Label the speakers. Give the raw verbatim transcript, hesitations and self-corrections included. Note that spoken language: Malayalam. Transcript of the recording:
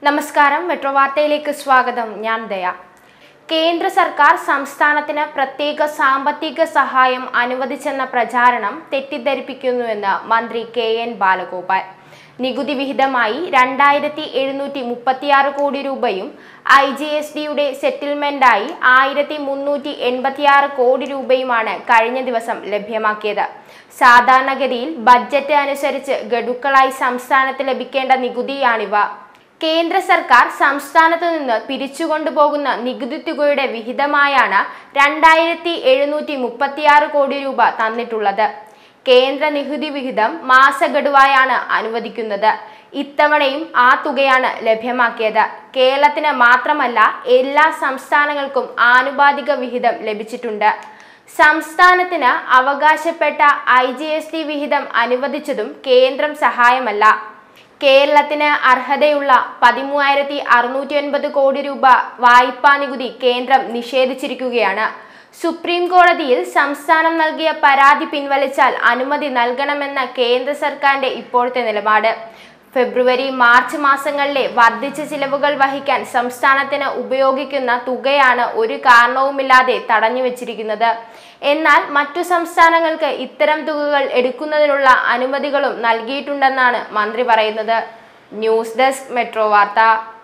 Speaker 1: നമസ്കാരം മെട്രോ വാർത്തയിലേക്ക് സ്വാഗതം. ഞാൻ ദയ. കേന്ദ്ര സർക്കാർ സംസ്ഥാനത്തിന് പ്രത്യേക സാമ്പത്തിക സഹായം അനുവദിച്ചെന്ന പ്രചാരണം തെറ്റിദ്ധരിപ്പിക്കുന്നുവെന്ന് മന്ത്രി കെ എൻ ബാലഗോപാൽ. നികുതി വിഹിതമായി രണ്ടായിരത്തി എഴുന്നൂറ്റി മുപ്പത്തിയാറ് കോടി രൂപയും ഐ ജി എസ് ഡിയുടെ സെറ്റിൽമെന്റായി ആയിരത്തി മുന്നൂറ്റി എൺപത്തിയാറ് കോടി രൂപയുമാണ് കഴിഞ്ഞ ദിവസം ലഭ്യമാക്കിയത്. സാധാരണഗതിയിൽ ബഡ്ജറ്റ് അനുസരിച്ച് ഗഡുക്കളായി സംസ്ഥാനത്ത് ലഭിക്കേണ്ട നികുതിയാണിവ. കേന്ദ്ര സർക്കാർ സംസ്ഥാനത്തു നിന്ന് പിരിച്ചുകൊണ്ടുപോകുന്ന നികുതി തുകയുടെ വിഹിതമായാണ് രണ്ടായിരത്തി എഴുന്നൂറ്റി മുപ്പത്തിയാറ് കോടി രൂപ തന്നിട്ടുള്ളത്. കേന്ദ്ര നികുതി വിഹിതം മാസഗഡുവായാണ് അനുവദിക്കുന്നത്. ഇത്തവണയും ആ തുകയാണ് ലഭ്യമാക്കിയത്. കേരളത്തിന് മാത്രമല്ല എല്ലാ സംസ്ഥാനങ്ങൾക്കും ആനുപാതിക വിഹിതം ലഭിച്ചിട്ടുണ്ട്. സംസ്ഥാനത്തിന് അവകാശപ്പെട്ട ഐ ജി എസ് ടി വിഹിതം അനുവദിച്ചതും കേന്ദ്രം സഹായമല്ല. കേരളത്തിന് അർഹതയുള്ള പതിമൂവായിരത്തി അറുന്നൂറ്റി ഒൻപത് കോടി രൂപ വായ്പാ നികുതി കേന്ദ്രം നിഷേധിച്ചിരിക്കുകയാണ്. സുപ്രീം കോടതിയിൽ സംസ്ഥാനം നൽകിയ പരാതി പിൻവലിച്ചാൽ അനുമതി നൽകണമെന്ന കേന്ദ്ര സർക്കാരിന്റെ ഇപ്പോഴത്തെ നിലപാട്. ഫെബ്രുവരി മാർച്ച് മാസങ്ങളിലെ വർദ്ധിച്ച ചിലവുകൾ വഹിക്കാൻ സംസ്ഥാനത്തിന് ഉപയോഗിക്കുന്ന തുകയാണ് ഒരു കാരണവുമില്ലാതെ തടഞ്ഞു വെച്ചിരിക്കുന്നത്. എന്നാൽ മറ്റു സംസ്ഥാനങ്ങൾക്ക് ഇത്തരം തുകകൾ എടുക്കുന്നതിനുള്ള അനുമതികളും നൽകിയിട്ടുണ്ടെന്നാണ് മന്ത്രി പറയുന്നത്. ന്യൂസ് ഡെസ്ക് മെട്രോ വാർത്ത.